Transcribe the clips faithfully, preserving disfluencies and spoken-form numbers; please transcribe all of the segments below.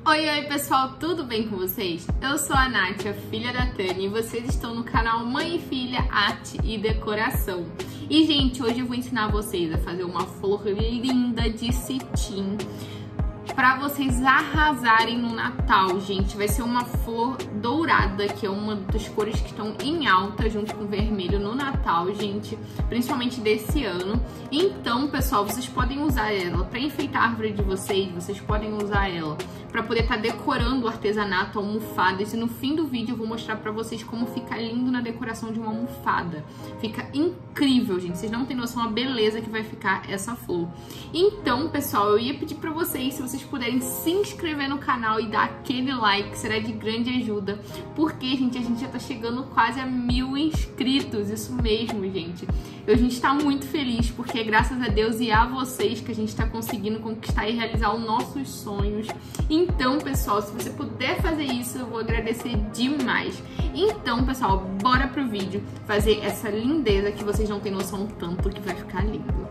Oi, oi pessoal, tudo bem com vocês? Eu sou a Nátia, filha da Tânia, e vocês estão no canal Mãe e Filha Arte e Decoração. E gente, hoje eu vou ensinar vocês a fazer uma flor linda de cetim para vocês arrasarem no Natal, gente. Vai ser uma flor dourada, que é uma das cores que estão em alta junto com o vermelho no Natal, gente, principalmente desse ano. Então, pessoal, vocês podem usar ela para enfeitar a árvore de vocês, vocês podem usar ela para poder estar tá decorando o artesanato, almofadas. E no fim do vídeo eu vou mostrar para vocês como fica lindo na decoração de uma almofada. Fica incrível, gente. Vocês não têm noção a beleza que vai ficar essa flor. Então, pessoal, eu ia pedir para vocês, se vocês puderem se inscrever no canal e dar aquele like, será de grande ajuda, porque, gente, a gente já tá chegando quase a mil inscritos, isso mesmo, gente. A gente tá muito feliz, porque é graças a Deus e a vocês que a gente tá conseguindo conquistar e realizar os nossos sonhos. Então, pessoal, se você puder fazer isso, eu vou agradecer demais. Então, pessoal, bora pro vídeo fazer essa lindeza que vocês não têm noção tanto que vai ficar lindo.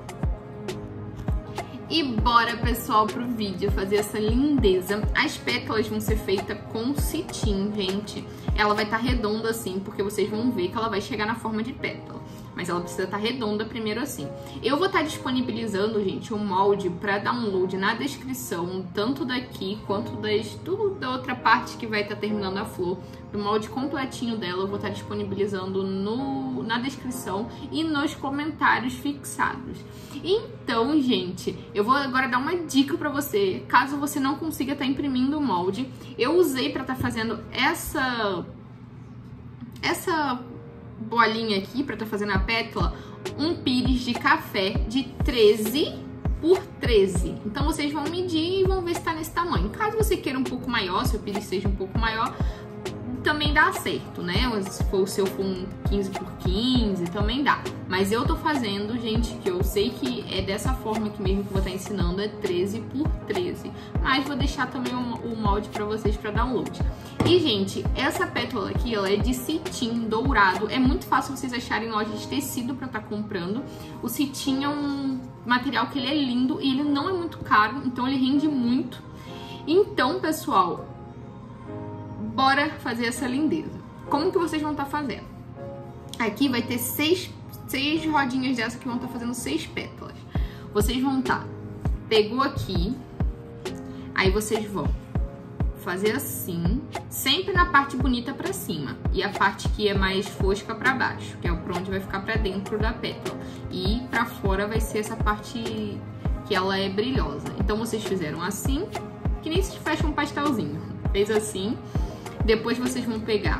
E bora, pessoal, pro vídeo fazer essa lindeza. As pétalas vão ser feitas com cetim, gente. Ela vai estar redonda assim, porque vocês vão ver que ela vai chegar na forma de pétala. Mas ela precisa estar redonda primeiro assim. Eu vou estar disponibilizando, gente, um molde para download na descrição, tanto daqui quanto das, tudo da outra parte que vai estar terminando a flor. O molde completinho dela eu vou estar disponibilizando no, na descrição e nos comentários fixados. Então, gente, eu vou agora dar uma dica para você, caso você não consiga estar imprimindo o molde. Eu usei para estar fazendo essa... essa... bolinha aqui para tá fazendo a pétala, um pires de café de treze por treze. Então vocês vão medir e vão ver se tá nesse tamanho. Caso você queira um pouco maior, se o pires seja um pouco maior, também dá certo, né? Se for o seu for um quinze por quinze, também dá. Mas eu tô fazendo, gente, que eu sei que é dessa forma aqui mesmo que eu vou estar ensinando, é treze por treze. Mas vou deixar também o molde pra vocês pra download. E, gente, essa pétala aqui, ela é de cetim dourado. É muito fácil vocês acharem loja de tecido pra estar comprando. O cetim é um material que ele é lindo e ele não é muito caro, então ele rende muito. Então, pessoal, bora fazer essa lindeza. Como que vocês vão estar fazendo? Aqui vai ter seis, seis rodinhas dessa que vão estar fazendo seis pétalas. Vocês vão estar... Pegou aqui, aí vocês vão fazer assim, sempre na parte bonita pra cima. E a parte que é mais fosca pra baixo, que é pra onde vai ficar pra dentro da pétala. E pra fora vai ser essa parte que ela é brilhosa. Então vocês fizeram assim, que nem se fecha um pastelzinho. Fez assim. Depois vocês vão pegar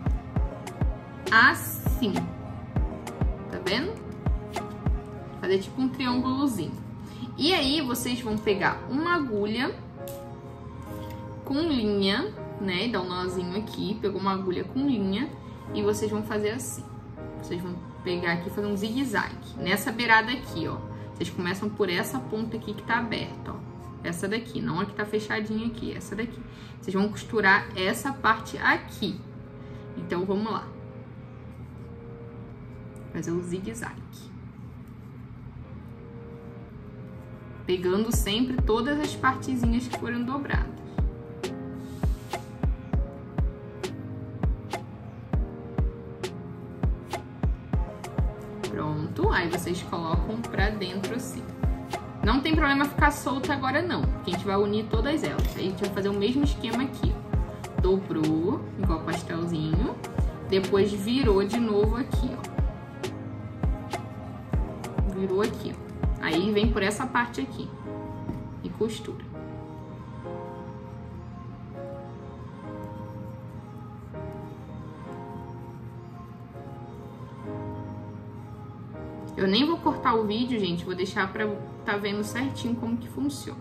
assim, tá vendo? Fazer tipo um triângulozinho. E aí vocês vão pegar uma agulha com linha, né? Dá um nozinho aqui, pegou uma agulha com linha e vocês vão fazer assim. Vocês vão pegar aqui e fazer um zigue-zague. Nessa beirada aqui, ó. Vocês começam por essa ponta aqui que tá aberta, ó. Essa daqui, não a que tá fechadinha aqui, essa daqui. Vocês vão costurar essa parte aqui. Então, vamos lá. Fazer o zigue-zague. Pegando sempre todas as partezinhas que foram dobradas. Pronto, aí vocês colocam pra dentro assim. Não tem problema ficar solta agora não, porque a gente vai unir todas elas. Aí a gente vai fazer o mesmo esquema aqui, ó. Dobrou, igual pastelzinho. Depois virou de novo aqui, ó. Virou aqui, ó. Aí vem por essa parte aqui e costura. Eu nem vou cortar o vídeo, gente, vou deixar pra tá vendo certinho como que funciona.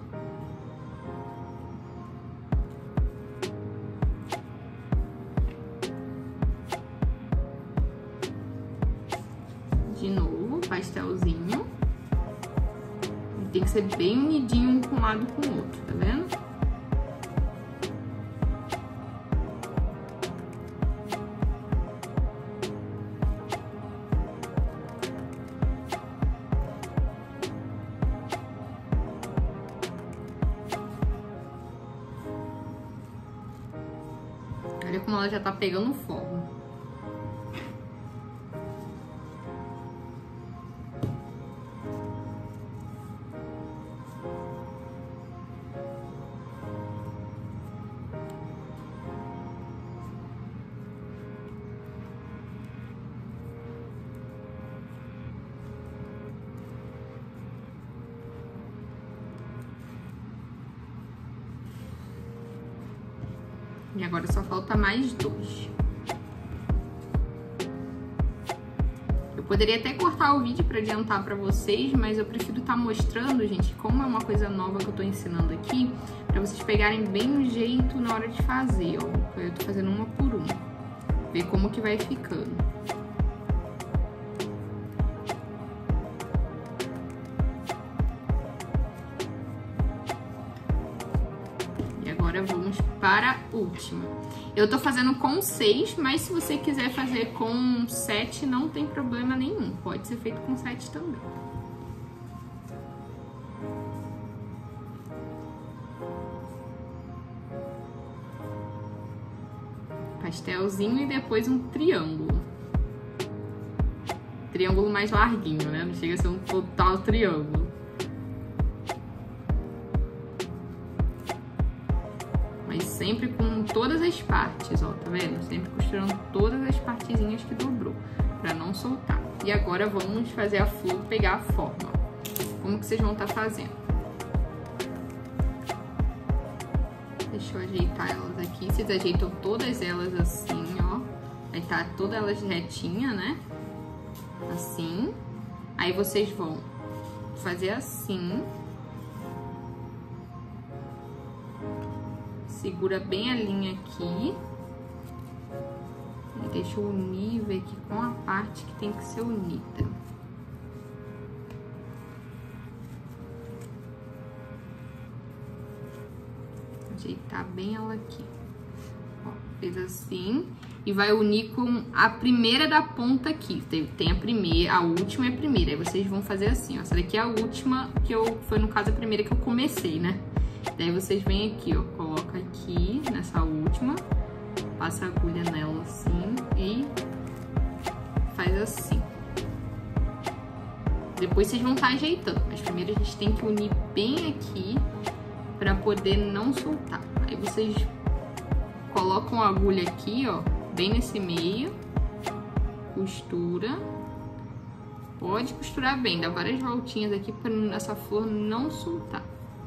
De novo, pastelzinho. Tem que ser bem unidinho um com um lado com o outro, tá vendo? Olha como ela já tá pegando forma. E agora só falta mais dois. Eu poderia até cortar o vídeo para adiantar para vocês, mas eu prefiro estar mostrando, gente, como é uma coisa nova que eu tô ensinando aqui, para vocês pegarem bem o jeito na hora de fazer, ó. Eu tô fazendo uma por uma. Ver como que vai ficando. Agora vamos para a última. Eu tô fazendo com seis, mas se você quiser fazer com sete, não tem problema nenhum. Pode ser feito com sete também. Pastelzinho e depois um triângulo. Triângulo mais larguinho, né? Não chega a ser um total triângulo. Sempre com todas as partes, ó, tá vendo? Sempre costurando todas as partezinhas que dobrou, pra não soltar. E agora vamos fazer a flor pegar a forma. Como que vocês vão estar fazendo? Deixa eu ajeitar elas aqui. Vocês ajeitam todas elas assim, ó. Aí tá todas elas retinha, né? Assim. Aí vocês vão fazer assim. Segura bem a linha aqui. E deixa eu unir, ver aqui com a parte que tem que ser unida. Ajeitar bem ela aqui. Ó, fez assim. E vai unir com a primeira da ponta aqui. Tem, tem a primeira, a última e a primeira. Aí vocês vão fazer assim, ó. Essa daqui é a última, que eu, foi no caso a primeira que eu comecei, né? Daí vocês vêm aqui, ó, coloca aqui nessa última, passa a agulha nela assim e faz assim. Depois vocês vão estar ajeitando, mas primeiro a gente tem que unir bem aqui pra poder não soltar. Aí vocês colocam a agulha aqui, ó, bem nesse meio, costura. Pode costurar bem, dá várias voltinhas aqui pra essa flor não soltar.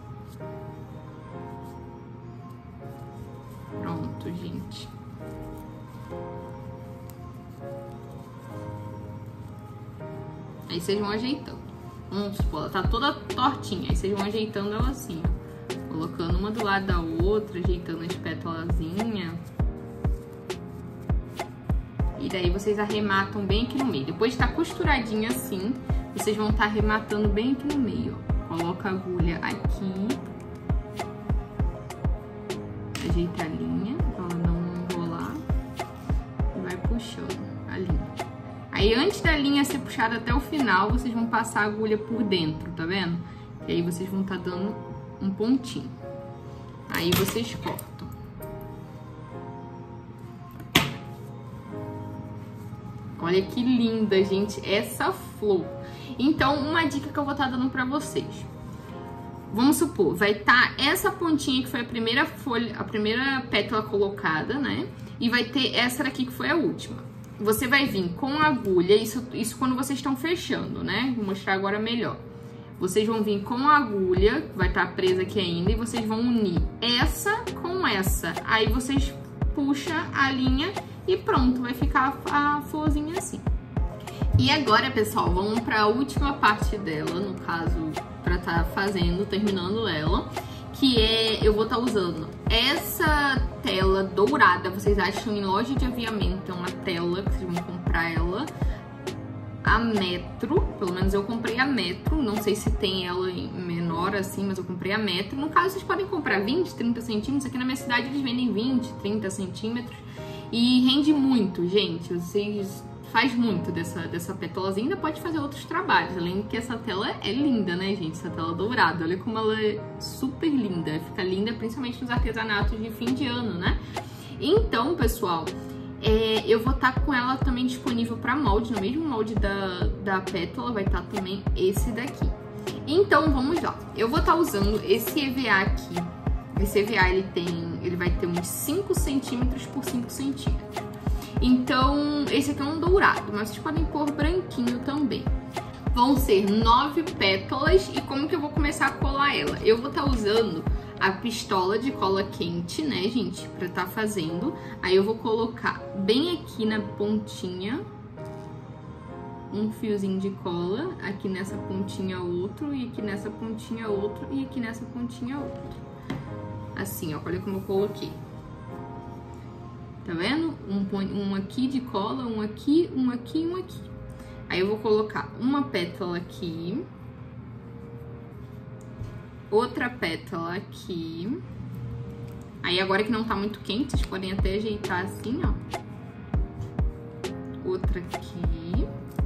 Pronto, gente. Aí vocês vão ajeitando. Vamos supor, ela tá toda tortinha. Aí vocês vão ajeitando ela assim, ó. Colocando uma do lado da outra, ajeitando as pétalazinhas. E daí vocês arrematam bem aqui no meio. Depois de estar costuradinha assim, vocês vão estar arrematando bem aqui no meio, ó. Coloca a agulha aqui. Ajeita a linha, pra ela não enrolar. E vai puxando a linha. Aí, antes da linha ser puxada até o final, vocês vão passar a agulha por dentro, tá vendo? E aí, vocês vão estar dando um pontinho. Aí, vocês cortam. Olha que linda, gente, essa flor. Então, uma dica que eu vou estar dando pra vocês. Vamos supor, vai estar essa pontinha que foi a primeira folha, a primeira pétala colocada, né? E vai ter essa daqui que foi a última. Você vai vir com a agulha, isso, isso quando vocês estão fechando, né? Vou mostrar agora melhor. Vocês vão vir com a agulha, vai estar presa aqui ainda, e vocês vão unir essa com essa. Aí vocês puxam a linha e pronto, vai ficar a florzinha assim. E agora, pessoal, vamos para a última parte dela, no caso, para estar fazendo, terminando ela, que é, eu vou estar usando essa tela dourada, vocês acham em loja de aviamento, é uma tela que vocês vão comprar ela a metro, pelo menos eu comprei a metro, não sei se tem ela em menor assim, mas eu comprei a metro. No caso, vocês podem comprar vinte, trinta centímetros, aqui na minha cidade eles vendem vinte, trinta centímetros e rende muito, gente, vocês... Faz muito dessa, dessa petolazinha, ainda pode fazer outros trabalhos, além de que essa tela é linda, né, gente? Essa tela dourada, olha como ela é super linda, fica linda principalmente nos artesanatos de fim de ano, né? Então, pessoal, é, eu vou estar tá com ela também disponível para molde, no mesmo molde da, da pétala vai estar tá também esse daqui. Então, vamos lá. Eu vou estar tá usando esse E V A aqui. Esse E V A, ele tem, ele vai ter uns cinco centímetros por cinco centímetros. Então, esse aqui é um dourado, mas vocês podem pôr branquinho também. Vão ser nove pétalas e como que eu vou começar a colar ela? Eu vou estar tá usando a pistola de cola quente, né, gente, pra estar tá fazendo. Aí eu vou colocar bem aqui na pontinha um fiozinho de cola, aqui nessa pontinha outro, e aqui nessa pontinha outro, e aqui nessa pontinha outro. Assim, ó, olha como eu coloquei. Tá vendo? Um, um aqui de cola, um aqui, um aqui e um aqui. Aí eu vou colocar uma pétala aqui, outra pétala aqui. Aí agora que não tá muito quente, vocês podem até ajeitar assim, ó. Outra aqui.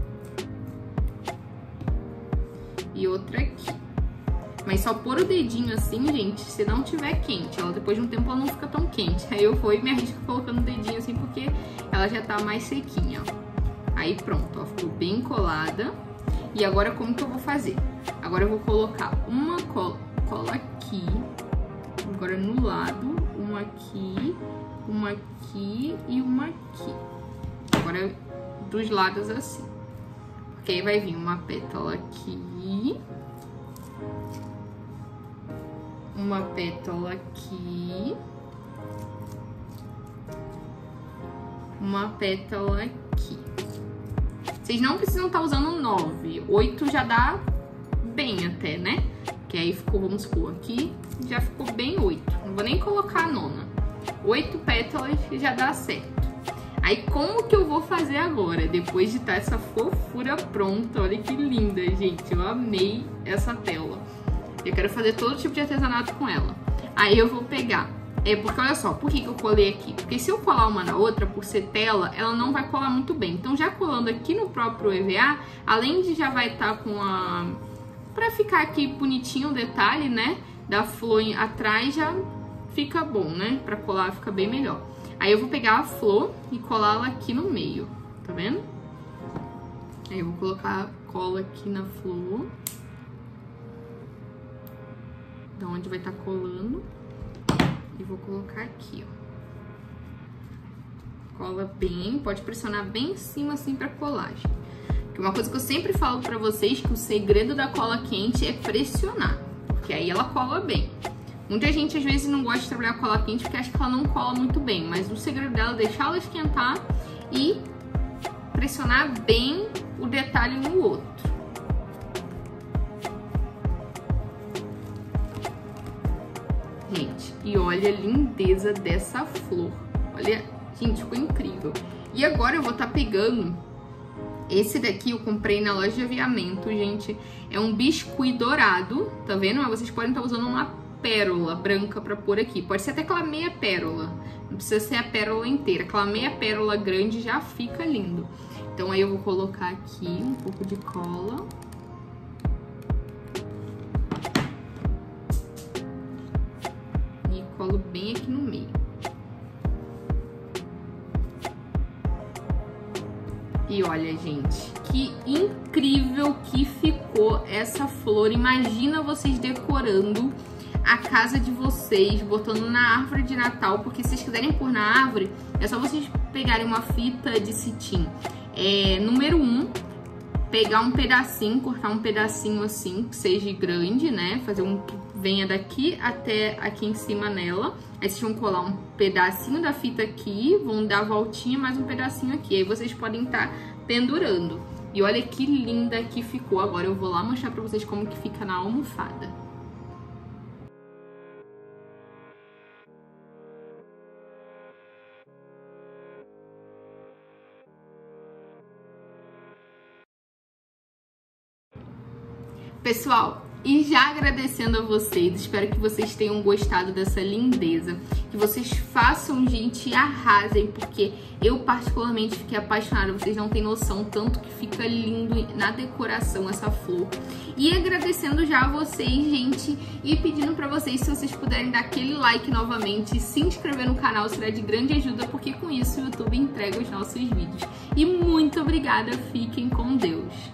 E outra aqui. Mas só pôr o dedinho assim, gente, se não tiver quente. Ela depois de um tempo ela não fica tão quente. Aí eu vou e me arrisco colocando o dedinho assim, porque ela já tá mais sequinha, ó. Aí pronto, ó, ficou bem colada. E agora como que eu vou fazer? Agora eu vou colocar uma cola, cola aqui, agora no lado, uma aqui, uma aqui e uma aqui. Agora dos lados assim. Porque aí vai vir uma pétala aqui, uma pétala aqui, uma pétala aqui. Vocês não precisam estar usando nove, oito já dá bem até, né? Que aí ficou, vamos supor, aqui já ficou bem oito. Não vou nem colocar a nona. Oito pétalas já dá certo. Aí como que eu vou fazer agora? Depois de estar essa fofura pronta, olha que linda, gente. Eu amei essa tela. Eu quero fazer todo tipo de artesanato com ela. Aí eu vou pegar... É porque, olha só, por que que eu colei aqui? Porque se eu colar uma na outra, por ser tela, ela não vai colar muito bem. Então, já colando aqui no próprio E V A, além de já vai estar com a... Pra ficar aqui bonitinho o detalhe, né? Da flor atrás, já fica bom, né? Pra colar fica bem melhor. Aí eu vou pegar a flor e colá-la aqui no meio, tá vendo? Aí eu vou colocar a cola aqui na flor. Da onde vai estar colando. E vou colocar aqui, ó. Cola bem, pode pressionar bem em cima assim pra colagem. Porque uma coisa que eu sempre falo pra vocês, que o segredo da cola quente é pressionar. Porque aí ela cola bem. Muita gente às vezes não gosta de trabalhar cola quente porque acha que ela não cola muito bem. Mas o segredo dela é deixar ela esquentar e pressionar bem o detalhe no outro. Gente, e olha a lindeza dessa flor. Olha, gente, ficou incrível. E agora eu vou estar tá pegando esse daqui, eu comprei na loja de aviamento, gente. É um biscuit dourado, tá vendo? Mas vocês podem estar tá usando uma pérola branca pra pôr aqui. Pode ser até aquela meia pérola. Não precisa ser a pérola inteira. Aquela meia pérola grande já fica lindo. Então aí eu vou colocar aqui um pouco de cola. Colo bem aqui no meio. E olha, gente, que incrível que ficou essa flor. Imagina vocês decorando a casa de vocês, botando na árvore de Natal, porque se vocês quiserem pôr na árvore, é só vocês pegarem uma fita de cetim. É, número um, pegar um pedacinho, cortar um pedacinho assim, que seja grande, né? Fazer um que venha daqui até aqui em cima nela. Aí vocês vão colar um pedacinho da fita aqui, vão dar a voltinha, mais um pedacinho aqui. Aí vocês podem estar pendurando. E olha que linda que ficou. Agora eu vou lá mostrar pra vocês como que fica na almofada. Pessoal, E já agradecendo a vocês, espero que vocês tenham gostado dessa lindeza, que vocês façam, gente, e arrasem, porque eu particularmente fiquei apaixonada, vocês não têm noção tanto que fica lindo na decoração essa flor. E agradecendo já a vocês, gente, e pedindo pra vocês, se vocês puderem dar aquele like novamente, se inscrever no canal, será de grande ajuda, porque com isso o YouTube entrega os nossos vídeos. E muito obrigada, fiquem com Deus!